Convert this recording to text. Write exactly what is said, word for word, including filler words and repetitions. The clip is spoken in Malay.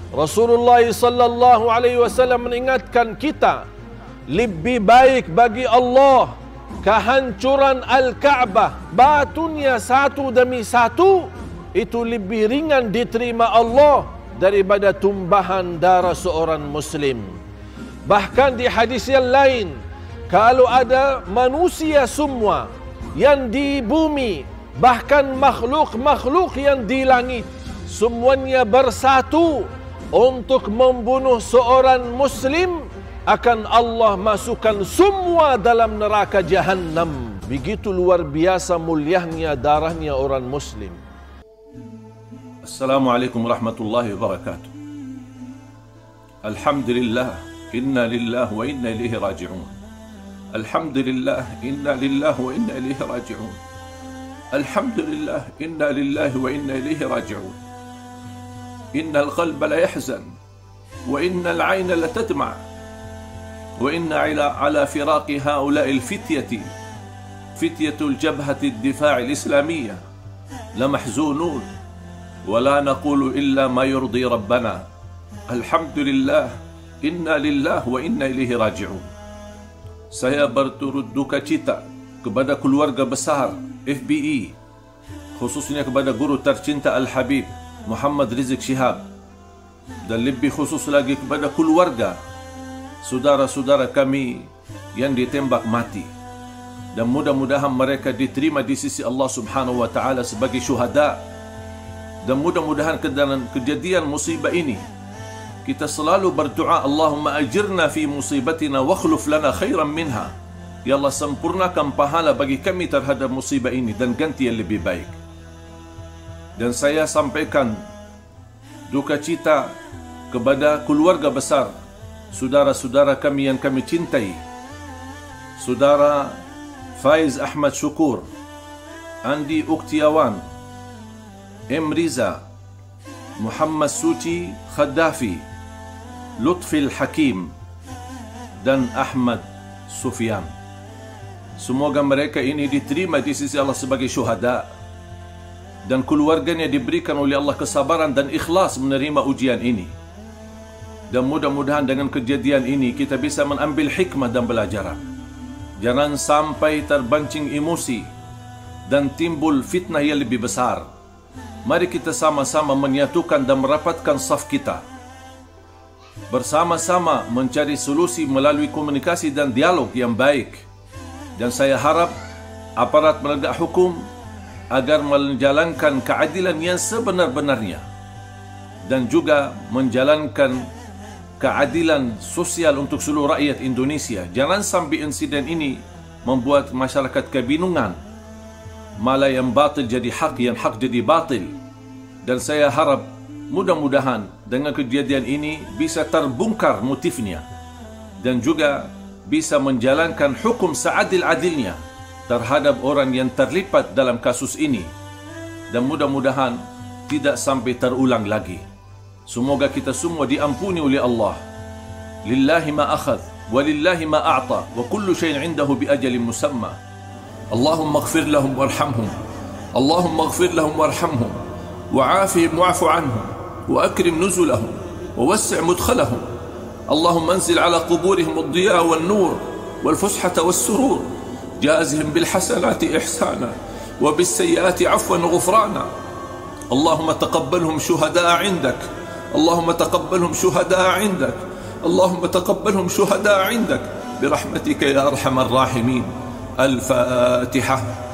Rasulullah sallallahu alaihi wasallam mengingatkan kita, lebih baik bagi Allah kehancuran Al-Kaabah, batunya satu demi satu, itu lebih ringan diterima Allah daripada tumbahan darah seorang Muslim. Bahkan di hadis yang lain, kalau ada manusia semua yang di bumi, bahkan makhluk-makhluk yang di langit, semuanya bersatu untuk membunuh seorang Muslim, akan Allah masukkan semua dalam neraka Jahannam. Begitu luar biasa mulianya darahnya orang Muslim. Assalamualaikum warahmatullahi wabarakatuh. Alhamdulillah, inna lillahi wa inna ilaihi raji'un. Alhamdulillah, inna lillahi wa inna ilaihi raji'un. Alhamdulillah, inna lillahi wa inna ilaihi raji'un. Innal qalba la yahzan wa innal 'ayna la tadma' wa inna ala ala firaqi haula'il fityati fityatul jabhati ad-difa' al-islamiyyah la mahzunun wa la naqulu illa ma yurdi rabbana. Alhamdulillah, inna lillahi wa inna ilaihi raji'un. Saya berturut duka cita kepada keluarga besar F B I, khususnya kepada guru tercinta Al-Habib Muhammad Rizik Shihab, dan lebih khusus lagi kepada keluarga saudara-saudara kami yang ditembak mati. Dan mudah-mudahan mereka diterima di sisi Allah Subhanahu wa taala sebagai syuhada. Dan mudah-mudahan ke dalam kejadian musibah ini kita selalu berdoa, Allahumma ajirna fi musibatina wa akhluf lana khairan minha. Ya Allah, sempurnakan pahala bagi kami terhadap musibah ini dan ganti yang lebih baik. Dan saya sampaikan duka cita kepada keluarga besar saudara-saudara kami yang kami cintai, saudara Faiz Ahmad Syukur, Andi Uktiawan, M. Riza, Muhammad Suci Khaddafi, Lutfil Hakim, dan Ahmad Sufyan. Semoga mereka ini diterima di sisi Allah sebagai syuhada, dan keluarganya diberikan oleh Allah kesabaran dan ikhlas menerima ujian ini. Dan mudah-mudahan dengan kejadian ini kita bisa mengambil hikmah dan pelajaran. Jangan sampai terbancing emosi dan timbul fitnah yang lebih besar. Mari kita sama-sama menyatukan dan merapatkan saf kita, bersama-sama mencari solusi melalui komunikasi dan dialog yang baik. Dan saya harap aparat penegak hukum agar menjalankan keadilan yang sebenar-benarnya, dan juga menjalankan keadilan sosial untuk seluruh rakyat Indonesia. Jangan sampai insiden ini membuat masyarakat kebingungan, malah yang batil jadi hak, yang hak jadi batil. Dan saya harap mudah-mudahan dengan kejadian ini bisa terbongkar motifnya, dan juga bisa menjalankan hukum seadil-adilnya terhadap orang yang terlibat dalam kasus ini, dan mudah-mudahan tidak sampai terulang lagi. Semoga kita semua diampuni oleh Allah. Lillahi ma akhadh wa lillahi ma a'ta wa kullu shay'in 'indahu bi ajalin musamma. Allahumma ighfir lahum warhamhum. Allahumma ighfir lahum warhamhum wa'afihim wa'fu 'anhum wa akrim nuzulahum wa wassi' mudkhalahum. Allahumma anzil 'ala quburihim ad-diya' wan-nur wal-fushata was-surur. جازهم بالحسنات إحسانا وبالسيئات عفوا وغفرانا. اللهم تقبلهم شهداء عندك. اللهم تقبلهم شهداء عندك. اللهم تقبلهم شهداء عندك برحمتك يا أرحم الراحمين. الفاتحة.